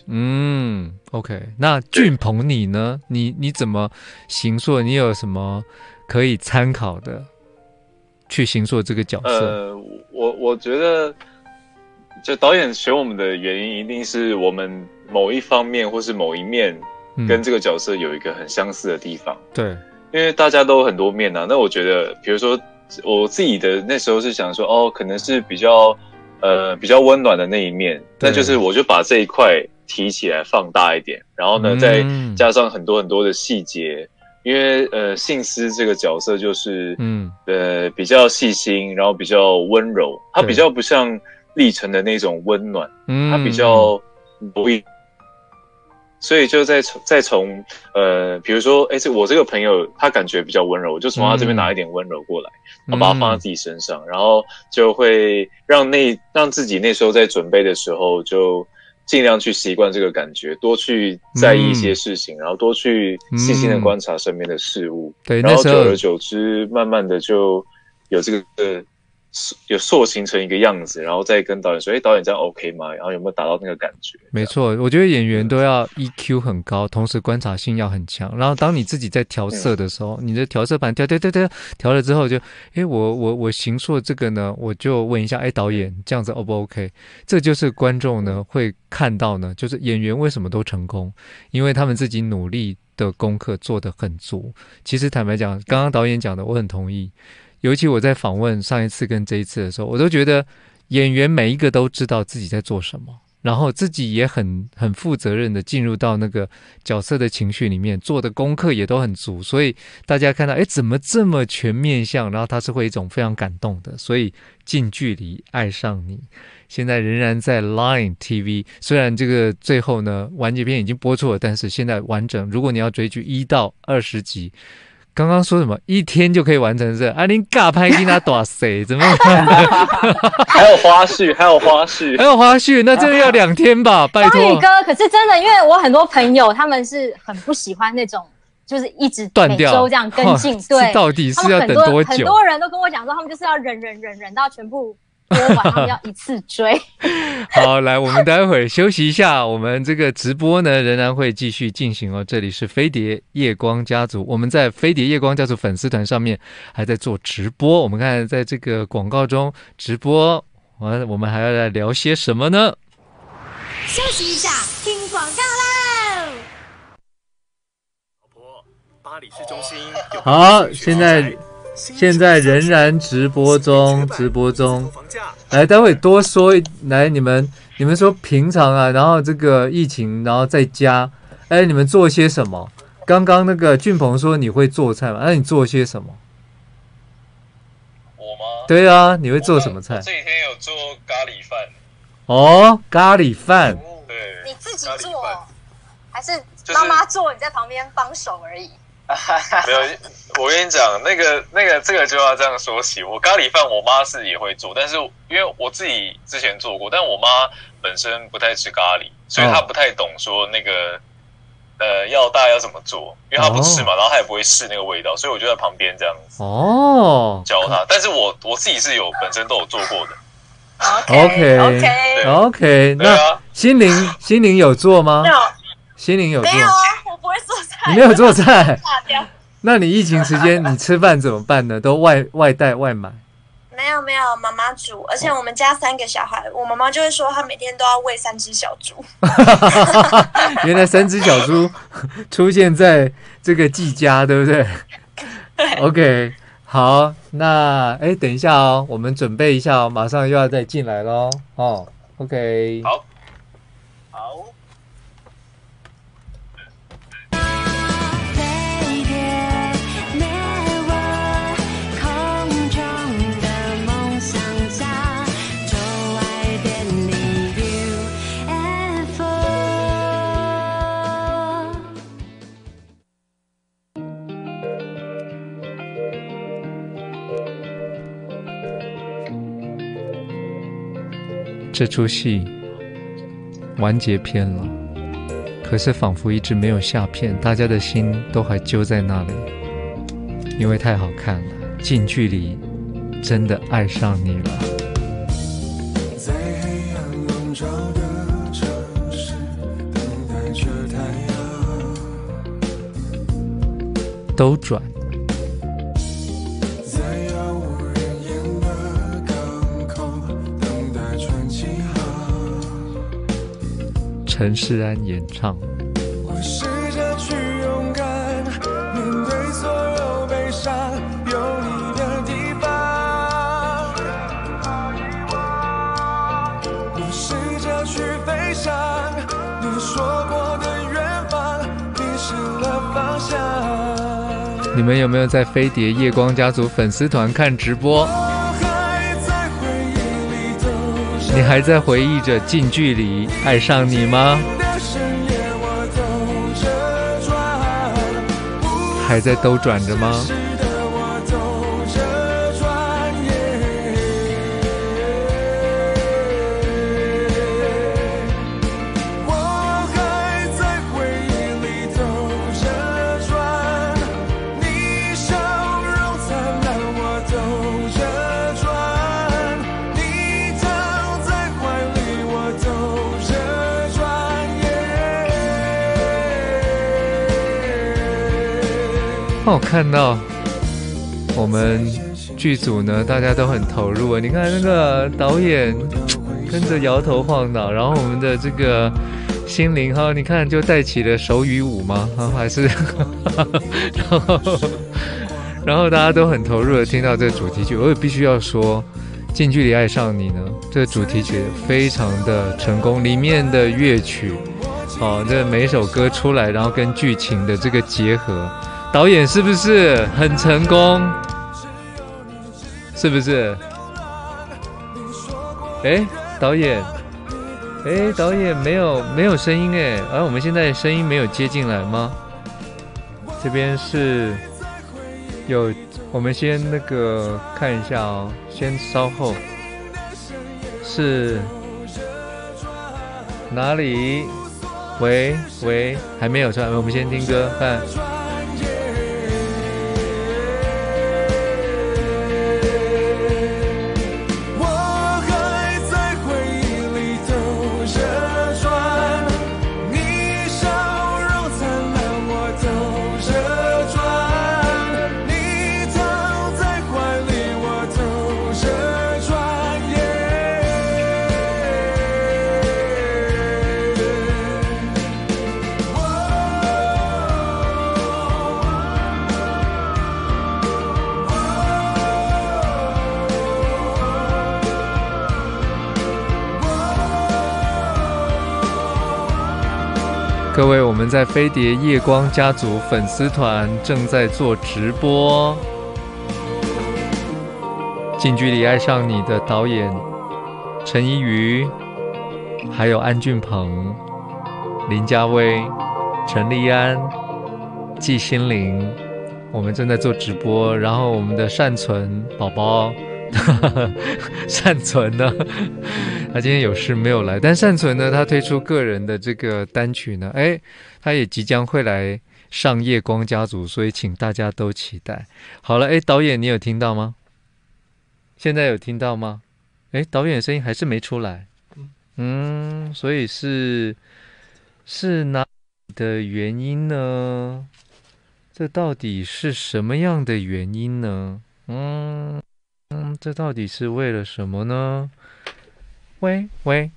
OK， 那俊鹏你呢？你怎么形塑？你有什么可以参考的去形塑这个角色？ 我觉得，就导演选我们的原因，一定是我们某一方面或是某一面跟这个角色有一个很相似的地方。 对， 因为大家都有很多面啊。那我觉得，比如说我自己的那时候是想说，可能是比较温暖的那一面，那就是我就把这一块提起来放大一点，然后呢，再加上很多很多的细节，因为信思这个角色就是比较细心，然后比较温柔，他比较不像历程的那种温暖，他比较不易。所以就再从比如说我这个朋友他感觉比较温柔，我就从他这边拿一点温柔过来，然后把它放在自己身上，然后就会让自己那时候在准备的时候就尽量去习惯这个感觉，多去在意一些事情，然后多去细心的观察身边的事物， 对， 然后久而久之慢慢的就有这个有塑形成一个样子，然后再跟导演说，导演这样 OK 吗？然后有没有达到那个感觉？ 没错，我觉得演员都要 EQ 很高，同时观察性要很强。然后当你自己在调色的时候，你的调色盘调了之后就，我形塑这个呢，我就问一下，导演这样子 O 不 OK？ 这就是观众呢会看到呢，就是演员为什么都成功，因为他们自己努力的功课做得很足。其实坦白讲，刚刚导演讲的我很同意。尤其我在访问上一次跟这一次的时候，我都觉得演员每一个都知道自己在做什么，然后自己也很负责任的进入到那个角色的情绪里面，做的功课也都很足，所以大家看到怎么这么全面向，然后他是会一种非常感动的，所以近距离爱上你现在仍然在 Line TV， 虽然这个最后呢完结篇已经播出了，但是现在完整，如果你要追剧1到20集，刚刚说什么1天就可以完成这？你尬拍给他打谁？怎么？ 还有花絮， 那这要2天吧？拜托。 章宇哥，可是真的，因为我很多朋友他们是很不喜欢那种就是一直断掉， 每周这样跟进。对， 到底是要等多久？ 很多人都跟我讲说，他们就是要忍到全部播完，他们要一次追。 好，来，我们待会儿休息一下，我们这个直播呢仍然会继续进行哦。这里是飞碟夜光家族，我们在飞碟夜光家族粉丝团上面还在做直播。我们看在这个广告中直播，我们还要来聊些什么呢？ 休息一下，听广告喽。 老婆，巴黎市中心有好，现在仍然直播中，来，待会多说，来，你们说平常啊，然后这个疫情，然后在家，你们做些什么？刚刚那个俊鹏说你会做菜嘛？那你做些什么？ 我吗？ 对啊，你会做什么菜？ 这几天有做咖喱饭。 哦，咖喱饭。 对， 你自己做，还是妈妈做？你在旁边帮手而已。 没有，我跟你讲，这个就要这样说起。我咖喱饭，我妈是也会做，但是因为我自己之前做过，但我妈本身不太吃咖喱，所以她不太懂说那个大家要怎么做，因为她不吃嘛，然后她也不会试那个味道，所以我就在旁边这样子教她。但是我自己是本身都有做过的。 OK， 那心灵有做吗？没有，心灵有做。 没有啊，我不会做菜。 你没有做菜？那你疫情时间你吃饭怎么办呢？都外带外买？ 没有，妈妈煮，而且我们家3个小孩，我妈妈就会说她每天都要喂3只小猪。 原来3只小猪出现在这个季家，对不对？ 对。 OK。好，那等一下哦，我们准备一下哦，马上又要再进来咯。哦 ，OK。 好。 这出戏完结篇了，可是仿佛一直没有下片，大家的心都还揪在那里，因为太好看了，近距离真的爱上你了。在黑暗笼罩的城市，等待着太阳兜转，陈势安演唱。我试着去勇敢面对所有悲伤，有你的地方。我试着去飞翔，你说过的远方，迷失了方向。你们有没有在飞碟夜光家族粉丝团看直播？你还在回忆着近距离爱上你吗？还在兜转着吗？我看到我们剧组呢，大家都很投入啊！你看那个导演跟着摇头晃脑，然后我们的这个心灵哈，你看就带起了手语舞吗？还是然后大家都很投入的听到这个主题曲。我也必须要说，近距离爱上你呢，这个主题曲非常的成功，里面的乐曲这每一首歌出来，然后跟剧情的这个结合。导演是不是很成功？是不是？导演没有声音我们现在声音没有接进来吗？这边是有，我们先那个看一下哦，先稍后是哪里？喂，还没有出来，我们先听歌看。 各位，我们在飞碟夜光家族粉丝团正在做直播，近距离爱上你的导演陈怡瑜，还有安俊鹏、林家威、陈立安、季心凌，我们正在做直播。然后我们的善存宝宝善存呢，他今天有事没有来，但善存呢，他推出个人的这个单曲呢，他也即将会来上夜光家族，所以请大家都期待。好了，导演你有听到吗？现在有听到吗？导演的声音还是没出来，所以是哪里的原因呢？这到底是什么样的原因呢？这到底是为了什么呢？喂，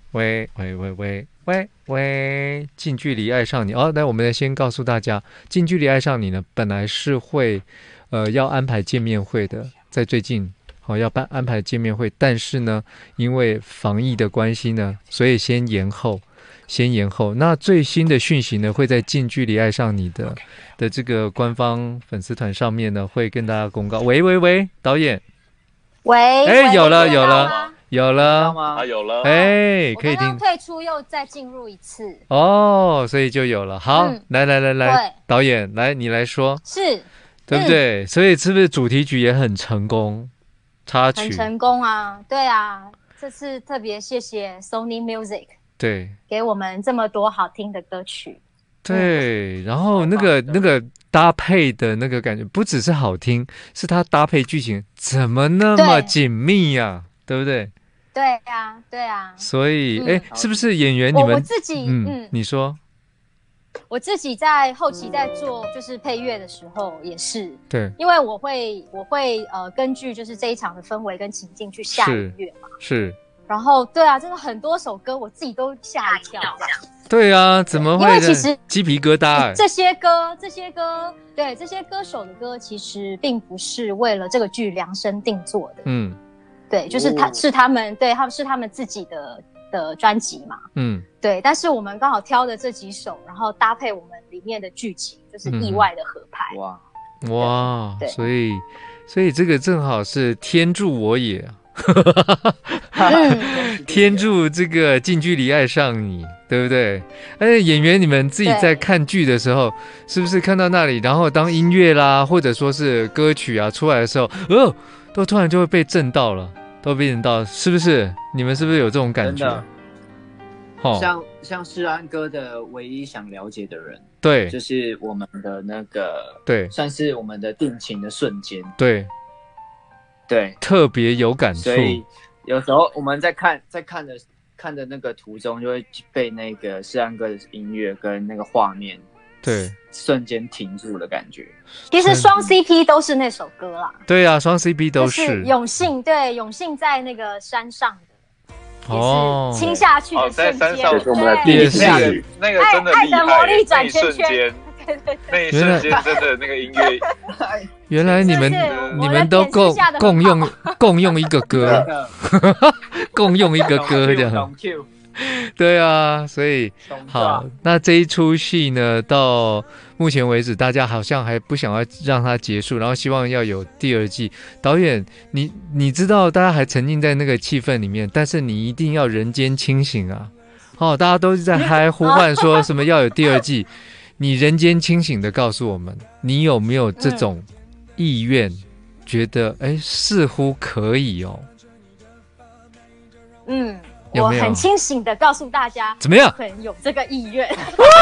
近距离爱上你那我们先告诉大家，近距离爱上你呢，本来是会要安排见面会的，在最近要安排见面会，但是呢，因为防疫的关系呢，所以先延后。那最新的讯息呢，会在近距离爱上你的这个官方粉丝团上面呢，会跟大家公告。喂，导演。 喂， 有了，有了， 有了， 可以听。 我刚退出又再进入一次。 所以就有了。好，来，导演，来你来说， 是， 对不对？所以是不是主题曲也很成功？插曲很成功啊，对啊，这次特别谢谢 Sony Music， 对， 给我们这么多好听的歌曲。 对，然后那个搭配的那个感觉，不只是好听，是它搭配剧情怎么那么紧密呀？对不对？ 对啊。 所以，是不是演员你们？ 我自己， 你说。 我自己在后期在做就是配乐的时候也是， 对， 因为我会根据就是这一场的氛围跟情境去下音乐嘛， 是。 然后对啊，真的很多首歌我自己都吓一跳。 对啊，怎么会？ 因为其实鸡皮疙瘩。 这些歌，对这些歌手的歌，其实并不是为了这个剧量身定做的。对，就是他们是他们自己的专辑嘛。对。但是我们刚好挑的这几首，然后搭配我们里面的剧情，就是意外的合拍。 哇！所以这个正好是天助我也。天助这个近距离爱上你，对不对？演员你们自己在看剧的时候，是不是看到那里，然后当音乐啦，或者说是歌曲啊出来的时候，都突然就会被震到了，都被震到，是不是？你们是不是有这种感觉？ 像世安哥的唯一想了解的人， 对， 就是我们的那个， 对， 算是我们的定情的瞬间， 对，特别有感触。 所以有时候我们在看的那个途中，就会被那个世安哥的音乐跟那个画面， 对， 瞬间停住的感觉。 其实双 CP 都是那首歌啦。 对啊，双 CP 都是。 永信在那个山上的，也是亲下去的瞬间。 在山上， 我们的第一次那个真的厉害， 爱的魔力转圈圈。 那一瞬间真的那个音乐， 原来你们都共用一个歌，共用一个歌这样。对啊，所以好，那这一出戏呢，到目前为止，大家好像还不想要让它结束，然后希望要有第二季。导演，你知道大家还沉浸在那个气氛里面，但是你一定要人间清醒啊！大家都在嗨呼唤说什么要有第二季。你人间清醒的告诉我们，你有没有这种意愿？觉得似乎可以哦。有没有？ 我很清醒的告诉大家， 怎么样？ 很有这个意愿。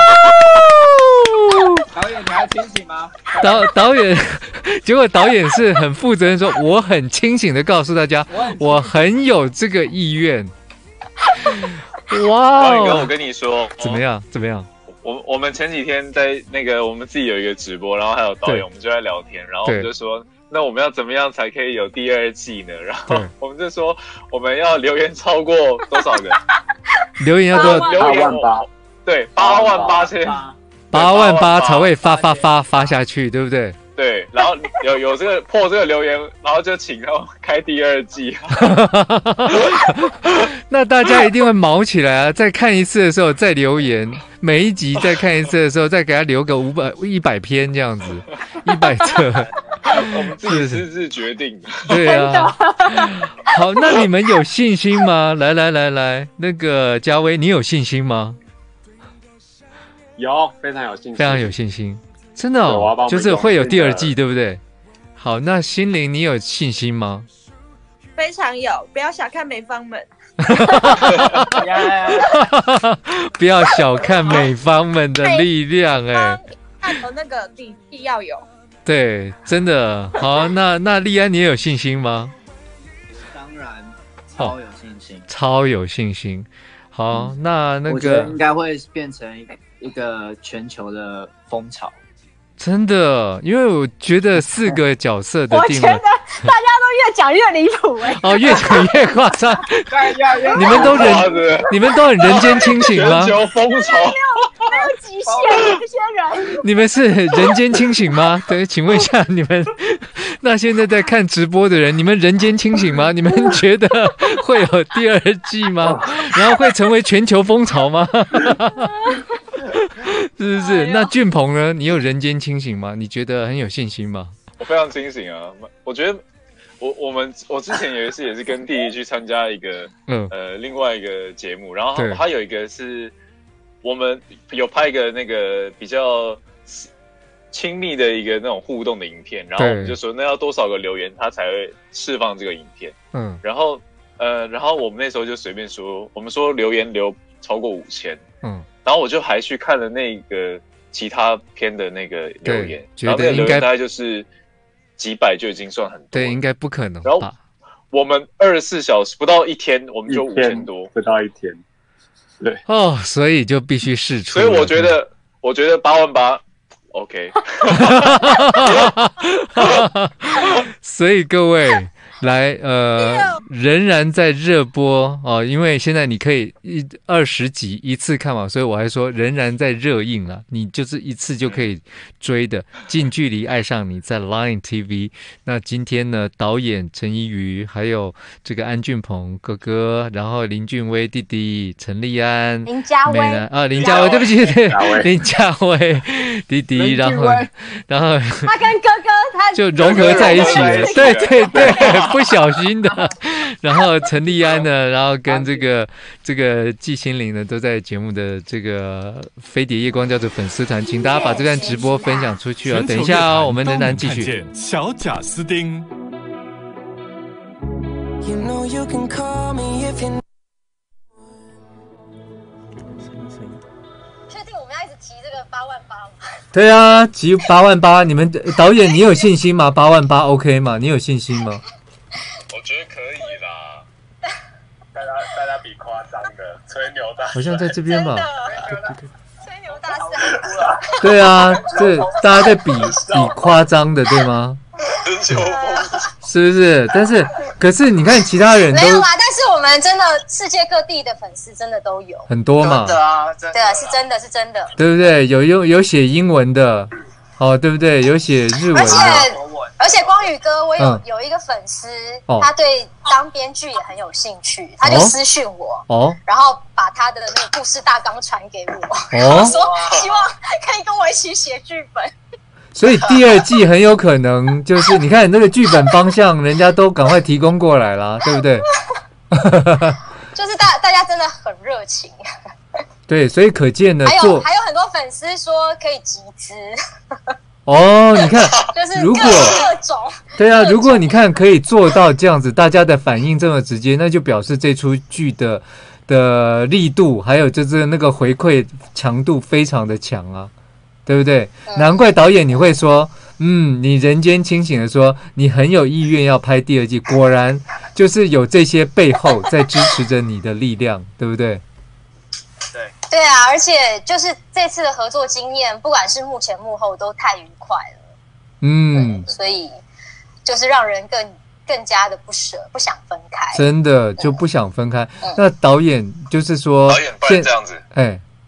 导演，你还清醒吗？ 导演，结果导演是很负责任说，我很清醒的告诉大家，我很有这个意愿。哇！ 我跟你说， 怎么样？ 我们前几天在那个我们自己有一个直播，然后还有导演，我们就在聊天，然后我们就说，那我们要怎么样才可以有第二季呢？然后我们就说，我们要留言超过多少个？ 留言要多少 ？88000， 对，88000，88000 才会发下去，对不对？ 对， 然后有这个破这个留言，然后就请他开第2季。 那大家一定会毛起来啊！再看一次的时候再留言，每一集再看一次的时候再给他留个100篇这样子，100则。 我们自己私自决定的。 对啊。好，那你们有信心吗？来，那个嘉威，你有信心吗？ 有，非常有信心， 非常有信心，真的哦，就是会有第2季，对不对？好，那心灵，你有信心吗？ 非常有，不要小看美方们。 不要小看美方们的力量， 有那个底气要有。 对，真的好。那立安，你也有信心吗？ 当然，超有信心， 超有信心。好，那我觉得应该会变成一个全球的风潮。 真的，因为我觉得4个角色的定位， 我觉得大家都越讲越离谱越讲越夸张。你们都很人间清醒吗？ 全球风潮没有极限，这些人。 你们是人间清醒吗？对，请问一下你们，那现在在看直播的人，你们人间清醒吗？你们觉得会有第2季吗？然后会成为全球风潮吗？是不是？那俊鹏呢？你有人间清醒吗？你觉得很有信心吗？ 我非常清醒啊！我觉得我之前有一次也是跟弟弟去参加一个另外一个节目，然后他有一个是我们有拍一个那个比较亲密的一个那种互动的影片，然后我们就说那要多少个留言他才会释放这个影片，然后我们那时候就随便说，我们说留言留超过5000，然后我就还去看了那个其他篇的那个留言，然后那个留言大概就是几百就已经算很多， 对，应该不可能。 然后我们24小时不到1天，我们就5000多， 不到1天，对所以就必须释出。 所以我觉得88000 OK。 所以各位。来，仍然在热播哦，因为现在你可以20集一次看完，所以我还说仍然在热映啊，你就是一次就可以追的。近距离爱上你在 Line TV。那今天呢，导演陈怡瑜，还有这个安俊鹏哥哥，然后林俊威弟弟，陈立安， 林家威林家威，对不起，林家威弟弟，然后他跟哥哥他就融合在一起了，对。不小心的，然后陈立安呢，然后跟这个季心凌呢，都在节目的这个飞碟夜光教的粉丝团，请大家把这段直播分享出去啊！等一下我们仍然继续。 小贾斯汀。 确定我们要一直提这个88000吗？ 对啊，提88000，你们导演你有信心吗？88000 OK 吗？你有信心吗？ 我觉得可以啦，大家比夸张的吹牛大赛， 好像在这边吧？ 吹牛大赛， 对啊，这大家在比夸张的，对吗？是不是？可是你看其他人都没有啊，但是我们真的世界各地的粉丝真的都有很多嘛， 真的啊， 对啊，是真的， 对不对？有写英文的，对不对？有写日文的。 而且光宇哥，我有一个粉丝，他对当编剧也很有兴趣，他就私讯我，然后把他的那个故事大纲传给我，然后说希望可以跟我一起写剧本。 所以第2季很有可能就是你看那个剧本方向，人家都赶快提供过来啦，对不对？ 就是大家真的很热情。 对，所以可见呢， 还有很多粉丝说可以集资。 你看， 就是如果各种对啊，如果你看可以做到这样子，大家的反应这么直接，那就表示这出剧的力度，还有就是那个回馈强度非常的强啊，对不对？难怪导演你会说，你人间清醒的说，你很有意愿要拍第2季，果然就是有这些背后在支持着你的力量，对不对？ 对啊，而且就是这次的合作经验，不管是幕前幕后都太愉快了，所以就是让人更加的不舍，不想分开， 真的就不想分开。那导演就是说， 导演不然这样子，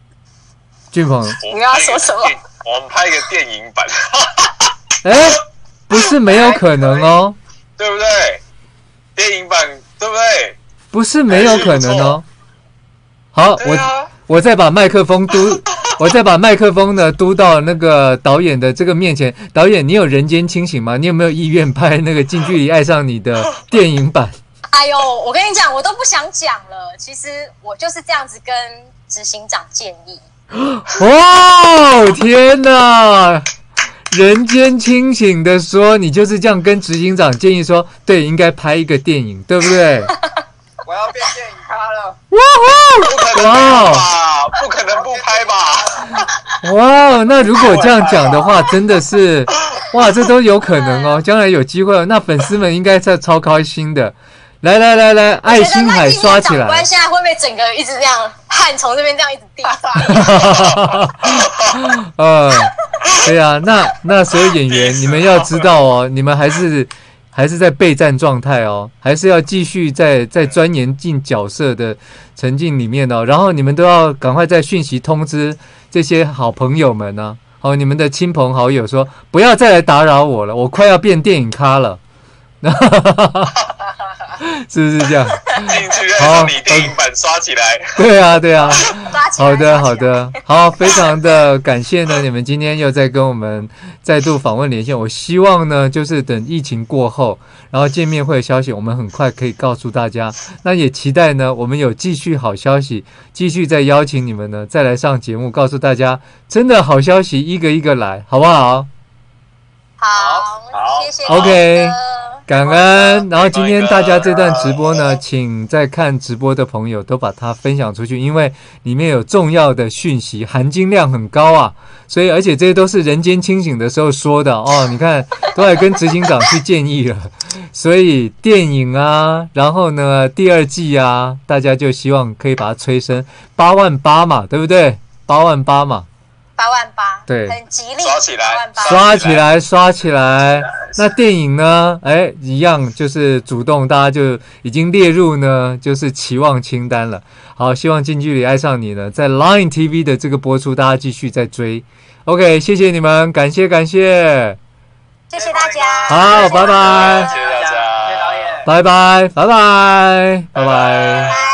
俊鹏， 你要说什么？ 我们拍一个电影版。 不是没有可能哦， 对不对？电影版对不对？ 不是没有可能哦。好，我再把麦克风呢嘟到那个导演的这个面前。导演，你有人间清醒吗？你有没有意愿拍那个《近距离爱上你》的电影版？ 哎呦，我跟你讲，我都不想讲了。其实我就是这样子跟执行长建议。 哦，天哪！人间清醒的说，你就是这样跟执行长建议说，对，应该拍一个电影，对不对？ 我要变电影咖了！ 哇！不可能不拍吧？ 哇，那如果这样讲的话，真的是，哇，这都有可能哦，将来有机会，那粉丝们应该是超开心的。来，爱心海刷起来！ 长官现在会不会整个一直这样汗从这边这样一直滴对啊，那所有演员，你们要知道哦，你们还是在备战状态哦，还是要继续在钻研进角色的沉浸里面哦，然后你们都要赶快在讯息通知这些好朋友们呢，你们的亲朋好友说不要再来打扰我了，我快要变电影咖了。是不是这样？ 进去让你电影版刷起来。 对啊。好的，好，非常的感谢呢，你们今天又在跟我们再度访问连线。我希望呢，就是等疫情过后，然后见面会的消息，我们很快可以告诉大家。那也期待呢，我们有继续好消息，继续再邀请你们呢，再来上节目，告诉大家真的好消息一个一个来，好不好？ 好，谢谢。 OK。感恩，然后今天大家这段直播呢，请在看直播的朋友都把它分享出去，因为里面有重要的讯息，含金量很高啊，所以而且这些都是人间清醒的时候说的哦，你看都还跟执行长去建议了，所以电影啊，然后呢第二季啊，大家就希望可以把它催生88000嘛，对不对？88000嘛。 88000， 对， 很吉利， 刷起来。那电影呢？一样就是主动，大家就已经列入呢，就是期望清单了。好，希望近距离爱上你呢，在 Line TV 的这个播出，大家继续再追。OK， 谢谢你们，感谢， 谢谢大家。 好，拜拜， 谢谢大家， 拜拜。